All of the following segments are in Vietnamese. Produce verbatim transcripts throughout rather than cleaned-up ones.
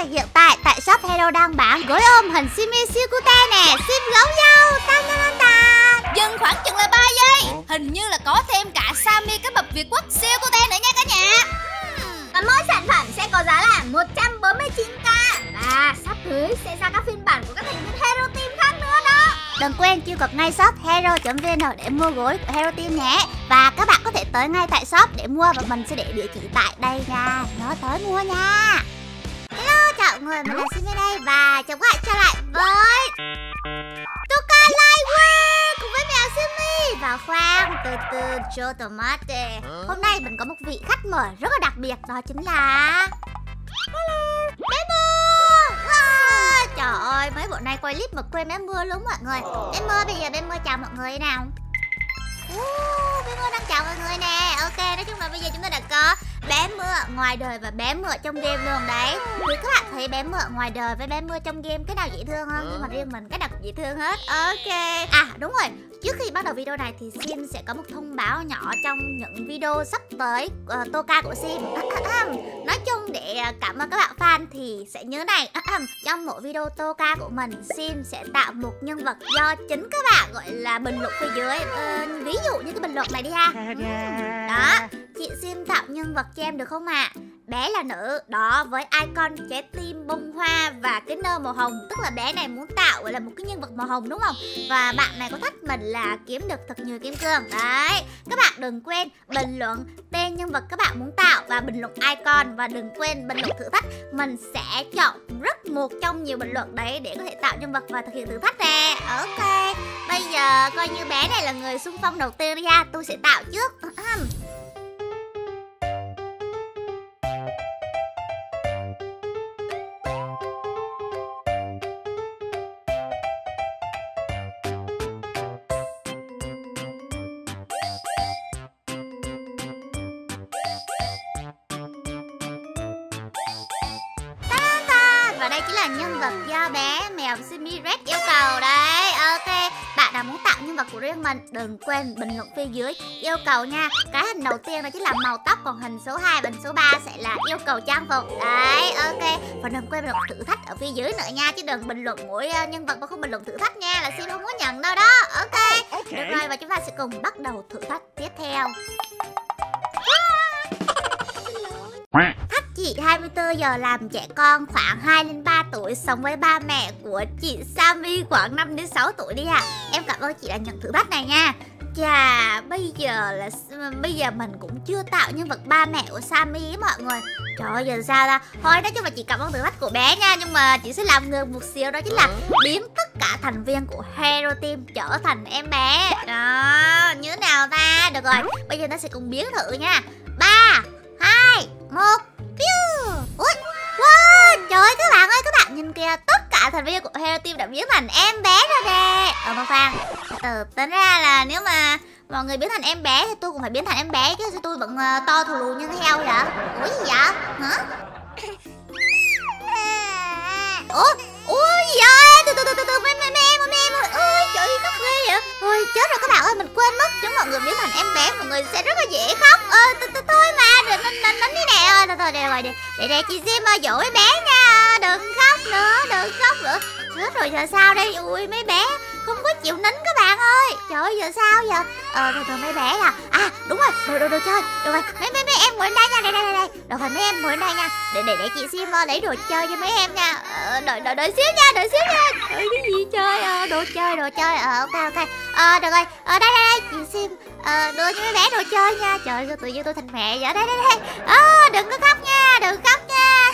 ơi, hiện tại tại shop Hero đang bán gối ôm hình Simi siêu cute nè, sim gấu dâu, tăng tăng tăng. Dừng khoảng chừng là ba giây. Hình như là có thêm cả Sammy cái bập Việt Quốc siêu cute nữa nha cả nhà. Và mỗi sản phẩm sẽ có giá là một trăm bốn mươi chín k. Và sắp tới sẽ ra các phiên bản của các thành viên Hero Team khác nữa đó. Đừng quên truy cập ngay shop hero chấm vn để mua gối của Hero Team nhé. Và các bạn có thể tới ngay tại shop để mua và mình sẽ để địa chỉ tại đây nha. Nhớ tới mua nha. Hello, chào mọi người, mình là Simi đây và chào các bạn trở lại với Toka Live World cùng với mèo Simi. Và khoan, từ từ cho tomate. Hôm nay mình có một vị khách mời rất là đặc biệt, đó chính là hello, bé Mưa. Wow, trời ơi, mấy bữa nay quay clip mà quên bé Mưa luôn mọi người. Bé Mưa bây giờ bé Mưa chào mọi người nào. Uh, bé Mưa đang chào mọi người nè. Ok, nói chung là bây giờ chúng ta đã có bé Mưa ở ngoài đời và bé Mưa trong game luôn đấy. Thì các bạn thấy bé Mưa ở ngoài đời với bé Mưa trong game cái nào dễ thương hơn? Nhưng mà riêng mình cái nào cũng dễ thương hết. Ok. À đúng rồi, trước khi bắt đầu video này thì Sim sẽ có một thông báo nhỏ trong những video sắp tới uh, Toka của Sim. Nói chung để cảm ơn các bạn fan thì sẽ nhớ này. Trong mỗi video Toka của mình, Sim sẽ tạo một nhân vật do chính các bạn gọi là bình luận phía dưới. uh, Ví dụ như cái bình luận này đi ha. Đó, chị Sim tạo nhân vật cho em được không ạ? À? Bé là nữ, đó, với icon trái tim bông hoa và cái nơ màu hồng. Tức là bé này muốn tạo gọi là một cái nhân vật màu hồng đúng không? Và bạn này có thách mình là kiếm được thật nhiều kim cương. Đấy, các bạn đừng quên bình luận tên nhân vật các bạn muốn tạo và bình luận icon. Và đừng quên bình luận thử thách. Mình sẽ chọn rất một trong nhiều bình luận đấy để có thể tạo nhân vật và thực hiện thử thách nè. Ok, bây giờ coi như bé này là người xung phong đầu tiên đi ha. Tôi sẽ tạo trước. Và đây chính là nhân vật do bé mèo Simi Red yêu cầu đấy. Ok, bạn nào muốn tạo nhân vật của riêng mình đừng quên bình luận phía dưới yêu cầu nha. Cái hình đầu tiên đó chính là màu tóc, còn hình số hai và hình số ba sẽ là yêu cầu trang phục. Đấy, ok. Và đừng quên bình luận thử thách ở phía dưới nữa nha, chứ đừng bình luận mỗi nhân vật mà không bình luận thử thách nha, là Sim không có nhận đâu đó. Ok, được rồi, và chúng ta sẽ cùng bắt đầu thử thách tiếp theo. Thách chị hai mươi tư giờ làm trẻ con khoảng hai đến ba tuổi, sống với ba mẹ của chị Sammy khoảng năm đến sáu tuổi đi ạ. À. Em cảm ơn chị đã nhận thử thách này nha. Chà, bây giờ là bây giờ mình cũng chưa tạo nhân vật ba mẹ của Sammy ấy mọi người. Trời ơi, giờ sao ta? Thôi nói chung là chị cảm ơn thử thách của bé nha, nhưng mà chị sẽ làm ngược một xíu, đó chính là biến tất cả thành viên của Hero Team trở thành em bé. Đó, như thế nào ta? Được rồi, bây giờ ta sẽ cùng biến thử nha. Ba, hai, một. Ui, wow, trời ơi các bạn ơi, các bạn nhìn kìa, tất cả thành viên của Hero Team đã biến thành em bé rồi nè. Ờ mà khoan, từ tính ra là nếu mà mọi người biến thành em bé thì tôi cũng phải biến thành em bé chứ, tôi vẫn uh, to thù lù như heo vậy. Ủa gì vậy? Hả? Ủa, ui giời, từ từ từ từ từ mấy mấy em mấy em ơi, ôi trời ơi khóc ghê vậy. Ôi chết rồi các bạn ơi, mình quên mất chúng mọi người biến thành em bé mọi người sẽ rất là dễ khóc. Ờ từ từ thôi mà, đừng đánh đánh đánh đi nè. Ơi thôi thôi, rồi đi. Để để chị Sim ơi dỗ mấy bé nha, đừng khóc nữa, đừng khóc nữa. Chết rồi giờ sao đây? Ui mấy bé không có chịu nín các bạn ơi. Trời ơi giờ sao giờ? Ờ thôi thôi mấy bé là à đúng rồi, đồ đồ đồ chơi. Được rồi, mấy mấy mấy em ngồi lên đây nha, đây đây đây đây. Được rồi mấy em ngồi lên đây nha. Để để để chị Sim lấy đồ chơi cho mấy em nha. Ờ, đợi đợi đợi xíu nha, đợi xíu nha. Ơi cái gì chơi à? Đồ chơi, đồ chơi. Ờ ok ok. Ờ được rồi. Ờ đây đây đây, chị Sim ờ đưa cho mấy bé đồ chơi nha. Trời ơi tự nhiên tôi thành mẹ vậy. Đây đây đây. Ờ đừng có khóc nha, đừng khóc nha.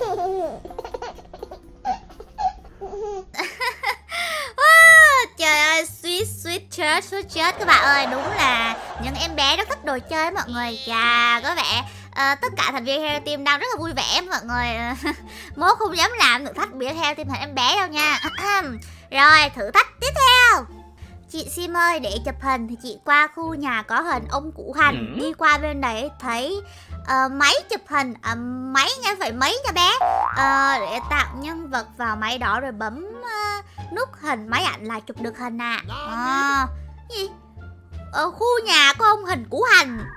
Trời ơi, sweet sweet chết, sweet chết các bạn ơi. Đúng là những em bé rất thích đồ chơi mọi người. Chà, có vẻ uh, tất cả thành viên Hero Team đang rất là vui vẻ mọi người. Mốt không dám làm thử thách biến Hero Team thành em bé đâu nha. Rồi, thử thách tiếp theo. Chị Sim ơi, để chụp hình thì chị qua khu nhà có hình ông Củ Hành. Đi qua bên đấy thấy uh, máy chụp hình, uh, máy nha, phải máy nha bé. uh, Để tạo nhân vật vào máy đó rồi bấm uh, nút hình máy ảnh là chụp được hình à. À gì? Ở khu nhà có ông Hình Củ Hành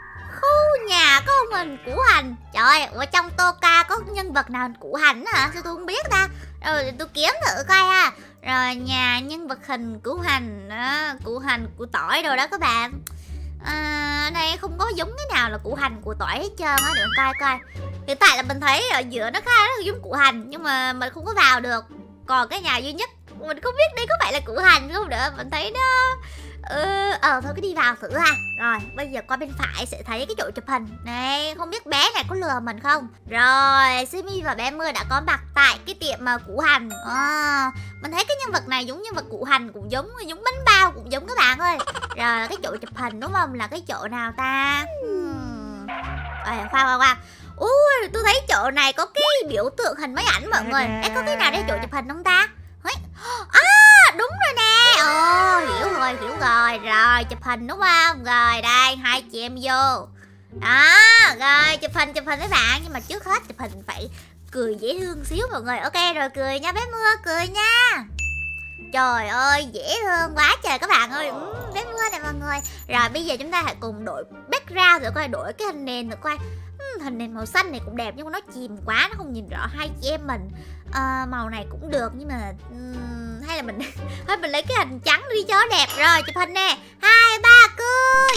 khu nhà có một mình Củ Hành. Trời ơi, ở trong Toka có nhân vật nào Củ Hành hả? Sao tôi không biết ta? Rồi tôi kiếm thử coi ha. Rồi nhà nhân vật hình Củ Hành đó, Củ Hành, Củ Tỏi rồi đó các bạn. À, đây không có giống cái nào là Củ Hành, Củ Tỏi hết trơn á. Để mình coi coi. Hiện tại là mình thấy ở giữa nó khá là giống Củ Hành, nhưng mà mình không có vào được. Còn cái nhà duy nhất mình không biết đây có phải là Củ Hành không nữa. Mình thấy nó ừ, ờ thôi cứ đi vào thử ha. Rồi bây giờ qua bên phải sẽ thấy cái chỗ chụp hình này. Không biết bé này có lừa mình không. Rồi Simi và bé Mưa đã có mặt tại cái tiệm mà Củ Hành. à, Mình thấy cái nhân vật này giống nhân vật Củ Hành, cũng giống giống bánh bao, cũng giống các bạn ơi. Rồi cái chỗ chụp hình đúng không, là cái chỗ nào ta? hmm. à, khoan khoan khoan Ui, tôi thấy chỗ này có cái biểu tượng hình máy ảnh mọi người. Ê, có cái nào để chỗ chụp hình không ta? À, đúng rồi nè. Ồ, hiểu rồi, hiểu rồi. Rồi, chụp hình đúng không? Rồi, đây, hai chị em vô. Đó, rồi, chụp hình, chụp hình với bạn. Nhưng mà trước hết chụp hình phải cười dễ thương xíu mọi người. Ok, rồi cười nha bé Mưa, cười nha. Trời ơi, dễ thương quá trời các bạn ơi. ừ, Bé Mưa này mọi người. Rồi, bây giờ chúng ta hãy cùng đổi background, rồi coi đổi cái hình nền, rồi coi hình nền màu xanh này cũng đẹp, nhưng mà nó chìm quá, nó không nhìn rõ hai chị em mình. à, Màu này cũng được, nhưng mà um, hay là mình thôi mình lấy cái hình trắng đi cho đẹp. Rồi chụp hình nè, hai ba cười.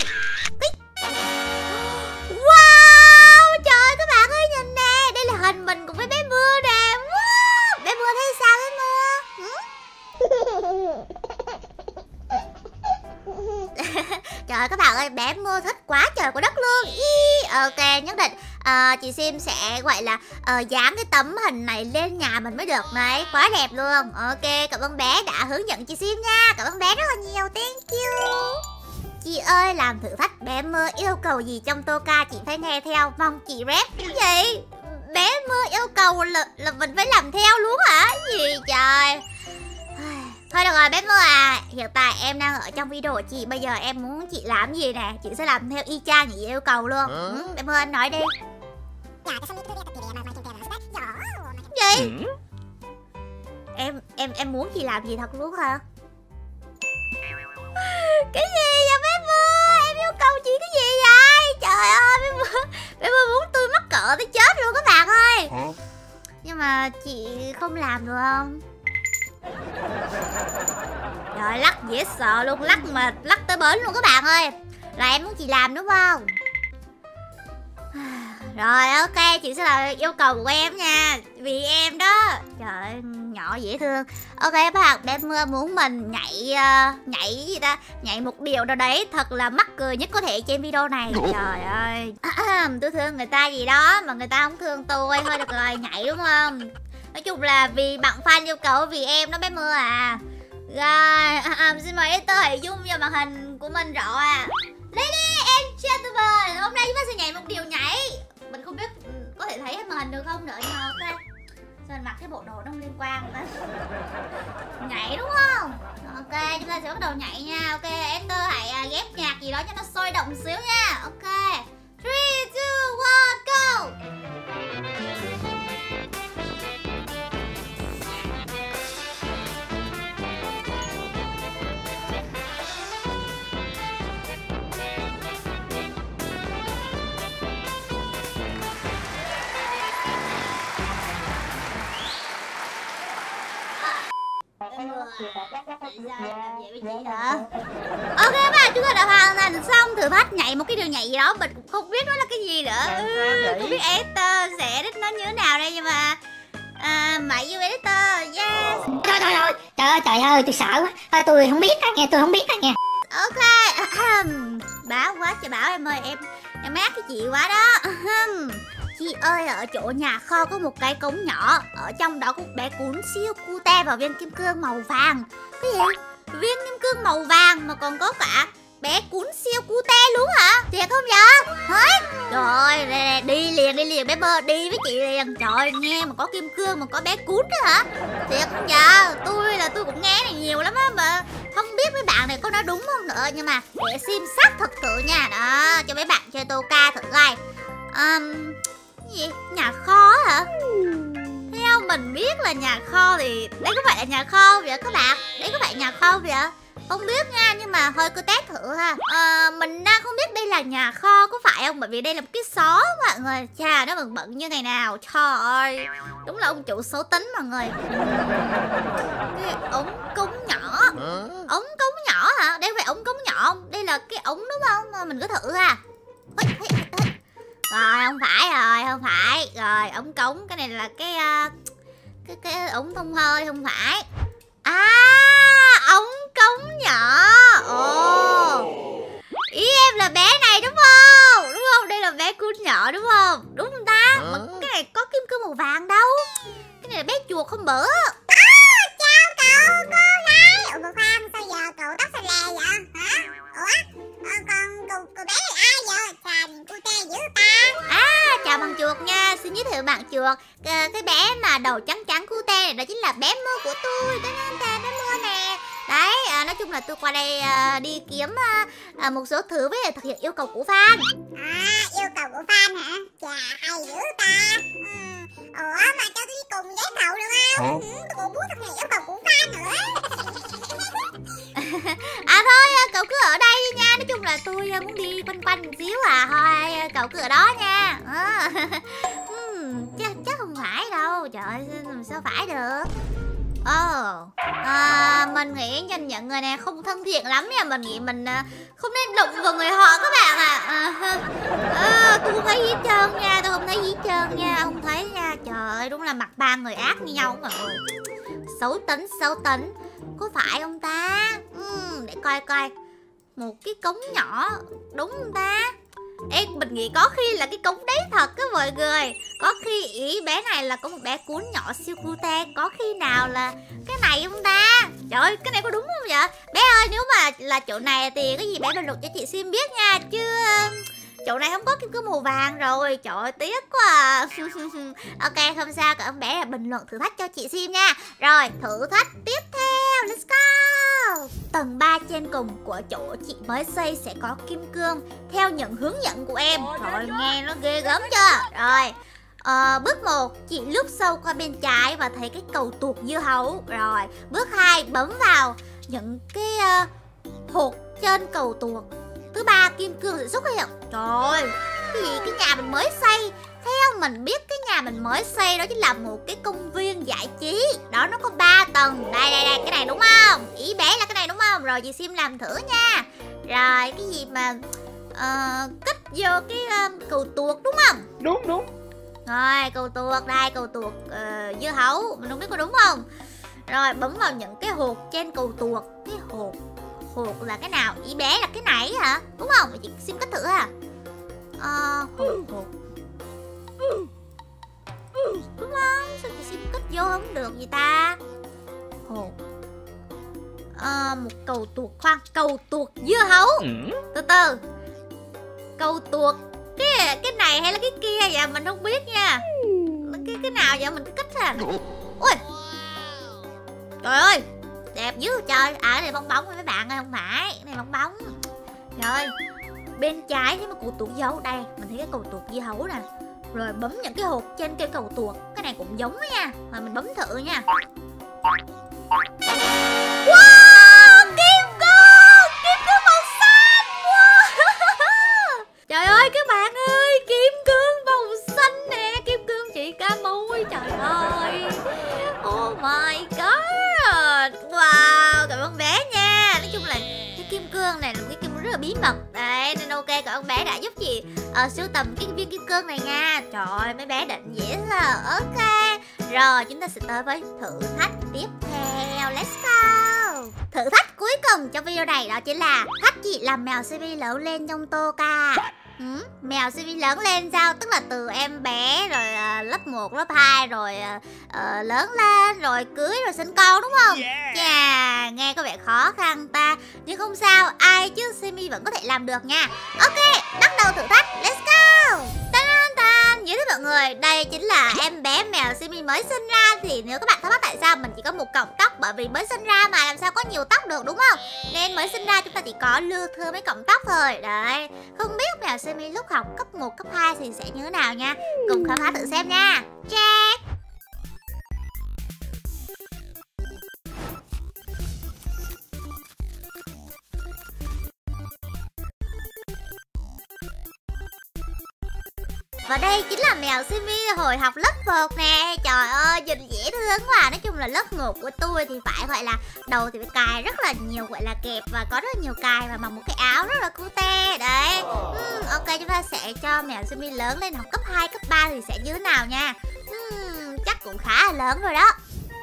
Wow, trời các bạn ơi nhìn nè, đây là hình mình cùng với bé Mưa nè. Wow, bé Mưa thấy sao bé Mưa? Trời ơi các bạn ơi, bé Mưa thích quá trời của đất luôn. Ý, ok, nhất định à, chị Sim sẽ gọi là uh, dán cái tấm hình này lên nhà mình mới được này. Quá đẹp luôn. Ok, cảm ơn bé đã hướng dẫn chị Sim nha. Cảm ơn bé rất là nhiều, thank you. Chị ơi, làm thử thách bé Mưa yêu cầu gì trong Toka chị phải nghe theo. Mong chị rep. Cái gì? Bé Mưa yêu cầu là, là mình phải làm theo luôn hả? Gì trời. Thôi được rồi bé Mưa à, hiện tại em đang ở trong video của chị. Bây giờ em muốn chị làm gì nè, chị sẽ làm theo y chang chị yêu cầu luôn. ừ, Bé Mưa anh nói đi. Gì? Em em em muốn chị làm gì thật luôn hả? Cái gì vậy bé Mưa? Em yêu cầu chị cái gì vậy? Trời ơi bé Mưa, bé Mưa muốn tôi mắc cỡ tới chết luôn các bạn ơi. Nhưng mà chị không làm được không? Trời, lắc dễ sợ luôn, lắc mà lắc tới bến luôn các bạn ơi. Là em muốn chị làm đúng không? Rồi ok, chị sẽ là yêu cầu của em nha. Vì em đó. Trời ơi, nhỏ dễ thương. Ok các bạn, bé Mưa muốn mình nhảy uh, nhảy gì ta? Nhảy một điều nào đấy thật là mắc cười nhất có thể trên video này. Trời ơi. Tôi thương người ta gì đó mà người ta không thương tôi. Thôi được rồi, nhảy đúng không? Nói chung là vì bạn fan yêu cầu, vì em đó bé Mưa à. Rồi, à, à, xin mời editor hãy zoom vào màn hình của mình rõ à. Ladies and gentlemen, hôm nay chúng ta sẽ nhảy một điều nhảy. Mình không biết có thể thấy hết màn hình được không nữa, nhưng mà ok. Sao mình mặc cái bộ đồ nó không liên quan nữa. Nhảy đúng không? Ok, chúng ta sẽ bắt đầu nhảy nha. Ok, editor hãy ghép nhạc gì đó cho nó sôi động xíu nha. Ok, three, two, one, go. Ok các bạn, chúng ta đã hoàn thành xong thử thách nhảy một cái điều nhảy gì đó. Mình cũng không biết nó là cái gì nữa. ừ, Không biết editor sẽ edit nó như thế nào đây, nhưng mà à, mày yêu editor, yes. Thôi thôi thôi, trời ơi trời ơi, tôi sợ quá. Thôi tôi không biết á nghe, tôi không biết á nghe. Ok, báo quá trời bảo em ơi, em em mát cái chị quá đó. Chị ơi, ở chỗ nhà kho có một cái cống nhỏ, ở trong đó có một bé cún siêu cute và viên kim cương màu vàng. Cái gì? Viên kim cương màu vàng mà còn có cả bé cún siêu cute luôn hả? Thiệt không vậy? Hả? Trời ơi, đi liền đi liền bé Mơ, đi với chị liền. Trời, nghe mà có kim cương mà có bé cún đó hả? Thiệt không vậy? Tôi là tôi cũng nghe này nhiều lắm á, mà không biết mấy bạn này có nói đúng không nữa. Nhưng mà để xem xác thật sự nha. Đó, cho mấy bạn chơi Toka thử coi. um, Cái gì? Nhà kho hả? Theo mình biết là nhà kho thì... Đây có phải là nhà kho vậy các bạn? Đây có phải nhà kho vậy? Không biết nha, nhưng mà thôi cứ test thử ha. à, Mình đang không biết đây là nhà kho có phải không, bởi vì đây là một cái xó mọi người. Chà, nó bận bận như ngày nào. Trời ơi, đúng là ông chủ xấu tính mọi người. Cái ống cống nhỏ. Ống cống nhỏ hả? Đây phải ống cống nhỏ không? Đây là cái ống đúng không? Mình cứ thử ha. Rồi không phải rồi, không phải. Rồi ống cống, cái này là cái uh, Cái cái ống thông hơi, không phải. À, ống cống nhỏ. Ồ, ý em là bé này đúng không? Đúng không? Đây là bé cún nhỏ đúng không? Đúng không ta? Mà cái này có kim cương màu vàng đâu. Cái này là bé chuột không bữa. À, chào cậu cô gái. Ủa mà khoan, sao giờ cậu tóc xanh lè vậy hả? Ủa, à, còn cô, cô bé này ai vậy? Chà, nhìn cô tê dữ ta. À, chào bạn chuột nha. Xin giới thiệu bạn chuột. Cái, cái bé mà đầu trắng trắng cute này đó chính là bé mưa của tôi. Đó nên tên bé mưa nè. Đấy, à, nói chung là tôi qua đây à, đi kiếm à, à, một số thứ với thực hiện yêu cầu của fan. À, yêu cầu của fan hả? Chà, hay dữ ta. Ừ. Ủa, mà cho tôi đi cùng với cậu được không? Ừ, tôi cũng muốn thực hiện yêu cầu của fan nữa. À thôi, cậu cứ ở đây đi nha. Nói chung là tôi muốn đi quanh quanh một xíu à. Thôi, cậu cứ ở đó nha. à. uhm, chắc, chắc không phải đâu. Trời ơi, làm sao phải được. Ồ, oh, à, mình nghĩ nhìn nhận người này không thân thiện lắm nha. Mình nghĩ mình uh, không nên đụng vào người họ các bạn ạ. à. à, à, Tôi không thấy gì hết trơn nha. Tôi không thấy gì hết trơn nha. Không thấy nha. Trời ơi, đúng là mặt ba người ác như nhau mọi người. Xấu tính, xấu tính. Có phải không ta? uhm, Để coi coi. Một cái cống nhỏ. Đúng không ta? Ê, mình nghĩ có khi là cái cống đấy thật á mọi người. Có khi ý bé này là có một bé cuốn nhỏ siêu cute. Có khi nào là cái này không ta? Trời ơi, cái này có đúng không vậy? Bé ơi, nếu mà là chỗ này thì cái gì bé bình luận cho chị Sim biết nha. Chứ chỗ này không có kim cương màu vàng rồi. Trời ơi, tiếc quá à. Ok, không sao, các ông bé là bình luận thử thách cho chị Sim nha. Rồi, thử thách tiếp theo. Let's go. Tầng ba trên cùng của chỗ chị mới xây sẽ có kim cương theo những hướng dẫn của em. Rồi, nghe nó ghê gớm chưa? Rồi, à, bước một, chị lướt sâu qua bên trái và thấy cái cầu tuột dưa hấu. Rồi, bước hai, bấm vào những cái uh, hột trên cầu tuột. Thứ ba, kim cương sẽ xuất hiện. Trời, cái gì cái nhà mình mới xây. Theo mình biết cái nhà mình mới xây đó chính là một cái công viên giải trí. Đó, nó có ba tầng. Đây đây đây, cái này đúng không? Ý bé là cái này đúng không? Rồi chị Sim làm thử nha. Rồi, cái gì mà uh, kích vô cái uh, cầu tuột đúng không? Đúng đúng. Rồi, cầu tuột đây, cầu tuột uh, dưa hấu. Mình không biết có đúng không? Rồi, bấm vào những cái hột trên cầu tuột. Cái hột hột là cái nào? Ý bé là cái này hả? Đúng không? Chị Sim kích thử ha. uh, Hột hột đúng không? Sao chị Sim kích vô không được vậy ta? Hột à, một cầu tuột, khoan, cầu tuột dưa hấu. ừ. Từ từ, cầu tuột cái cái này hay là cái kia vậy mình không biết nha. Cái cái nào vậy mình cứ kích ra. Ui, trời ơi, đẹp dữ trời. À, cái này bong bóng với mấy bạn ơi, không phải, cái này bong bóng. Rồi, bên trái thấy một cầu tuột dưa hấu. Đây, mình thấy cái cầu tuột dưa hấu nè. Rồi bấm những cái hột trên cây cầu tuột. Cái này cũng giống đó nha. Rồi mình bấm thử nha. Wow, kim cương, kim cương màu xanh. Wow. Trời ơi các bạn ơi, kim cương màu xanh nè. Kim cương chị ca mui. Trời ơi, oh my god. Wow, cảm ơn bé nha. Nói chung là cái kim cương này là một cái kim cương rất là bí mật. Đấy, nên ok, các ông bé đã giúp chị uh, sưu tầm cái viên kim cương này nha. Trời ơi, mấy bé định dễ sợ. Ok, rồi chúng ta sẽ tới với thử thách tiếp theo. Let's go. Thử thách cuối cùng trong video này đó chính là thách chị làm mèo xê vê lớn lên trong tô ca. Ừ, mèo xê vê lớn lên sao? Tức là từ em bé rồi uh, lớp một, lớp hai rồi uh, uh, lớn lên rồi cưới rồi sinh con đúng không? Yeah. Yeah, nghe có vẻ khó khăn ta. Nhưng không sao, ai chứ Simi vẫn có thể làm được nha. Ok, bắt đầu thử thách. Let's go. Tan tan. Với mọi người, đây chính là em bé mèo Simi mới sinh ra. Thì nếu các bạn thắc mắc tại sao mình chỉ có một cọng tóc, bởi vì mới sinh ra mà làm sao có nhiều tóc được đúng không? Nên mới sinh ra chúng ta chỉ có lưa thưa mấy cọng tóc thôi. Đấy, không biết mèo Simi lúc học cấp một, cấp hai thì sẽ như thế nào nha. Cùng khám phá thử xem nha. Check. Và đây chính là mèo Simi hồi học lớp một nè. Trời ơi, nhìn dễ thương quá. Nói chung là lớp một của tôi thì phải gọi là đầu thì phải cài rất là nhiều, gọi là kẹp và có rất nhiều cài và mặc một cái áo rất là cute. Đấy. uhm, Ok, chúng ta sẽ cho mèo Simi lớn lên học cấp hai, cấp ba thì sẽ như thế nào nha. uhm, Chắc cũng khá là lớn rồi đó.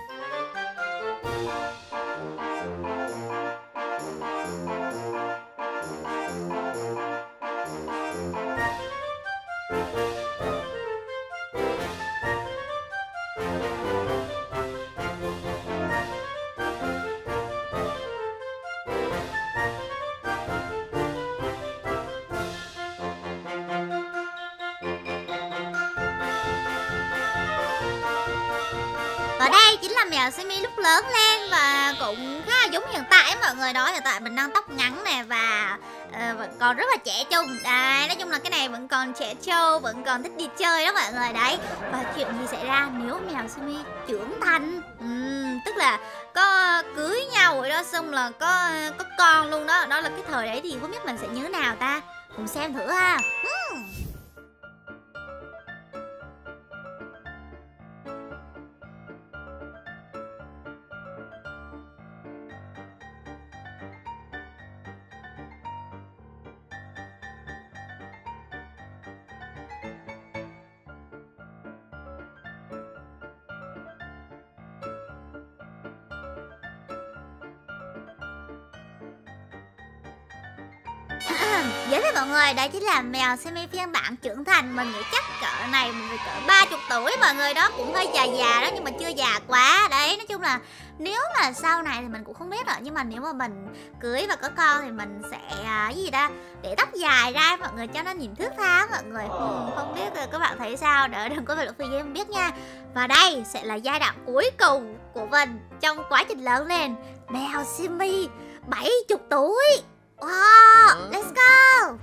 Và đây chính là mèo Simi lúc lớn lên và cũng khá là giống hiện tại mọi người đó. Hiện tại mình đang tóc ngắn nè và uh, vẫn còn rất là trẻ trung. Đấy, nói chung là cái này vẫn còn trẻ trâu, vẫn còn thích đi chơi đó mọi người. Đấy, và chuyện gì xảy ra nếu mèo Simi trưởng thành? uhm, Tức là có cưới nhau rồi đó, xong là có có con luôn đó. Đó là cái thời đấy thì không biết mình sẽ như thế nào ta. Cùng xem thử ha. uhm. Giới thiệu mọi người, đây chính là mèo Simi phiên bản trưởng thành. Mình nghĩ chắc cỡ này mình phải cỡ ba mươi tuổi mọi người đó. Cũng hơi già già đó nhưng mà chưa già quá. Đấy, nói chung là nếu mà sau này thì mình cũng không biết rồi. Nhưng mà nếu mà mình cưới và có con thì mình sẽ cái gì ta, để tóc dài ra mọi người cho nó nhìn thước tha mọi người. ừ, Không biết rồi các bạn thấy sao, đỡ đừng có bình luận phía dưới em biết nha. Và đây sẽ là giai đoạn cuối cùng của mình trong quá trình lớn lên. Mèo Simi bảy mươi tuổi. Wow, let's go.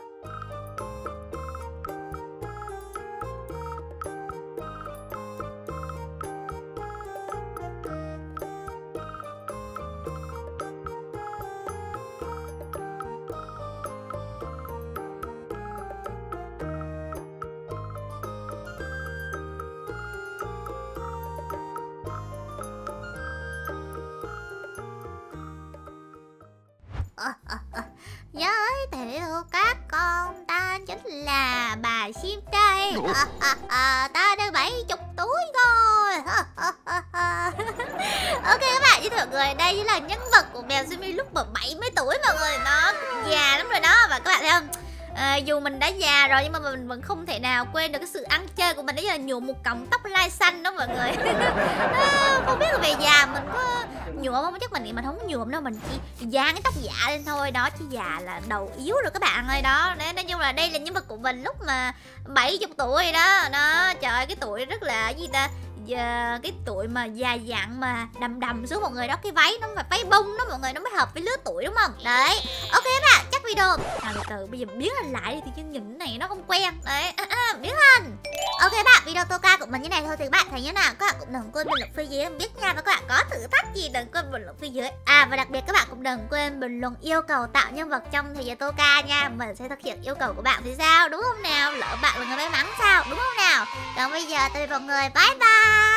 À, à, à. Giới thiệu các con, ta chính là bà Sim đây. à, à, à, Ta đã bảy mươi tuổi rồi. à, à, à, à. Ok các bạn, giới thiệu mọi người, đây chính là nhân vật của mèo Simi lúc mà bảy mươi tuổi mọi người. Nó già lắm rồi đó. Và các bạn thấy không, à, dù mình đã già rồi nhưng mà mình vẫn không thể nào quên được cái sự ăn chơi của mình. Đấy là nhuộm một cọng tóc lai xanh đó mọi người. à, Không biết là về già mình có nhuộm không, chắc mình nghĩ mình không nhuộm đâu, mình chỉ dán cái tóc giả lên thôi đó, chứ già là đầu yếu rồi các bạn ơi đó. Đấy, nói chung là đây là nhân vật của mình lúc mà bảy mươi tuổi đó. Đó, trời ơi, cái tuổi rất là gì ta, giờ cái tuổi mà già dặn mà đầm đầm xuống mọi người đó, cái váy nó phải váy bông đó mọi người, nó mới hợp với lứa tuổi đúng không? Đấy, ok các bạn, chắc video à, từ từ bây giờ biến hình lại đi thì chứ nhìn này nó không quen. Đấy, à, à, biến hình. Ok các bạn, video Toka của mình như này thôi thì các bạn thấy như nào, các bạn cũng đừng quên bình luận phía dưới em biết nha. Và các bạn có thử thách gì đừng quên bình luận phía dưới. À, và đặc biệt các bạn cũng đừng quên bình luận yêu cầu tạo nhân vật trong thời gian Toka nha. Mình sẽ thực hiện yêu cầu của bạn thì sao, đúng không nào? Lỡ bạn là người may mắn sao, đúng không nào? Còn bây giờ tạm biệt mọi người, bye bye.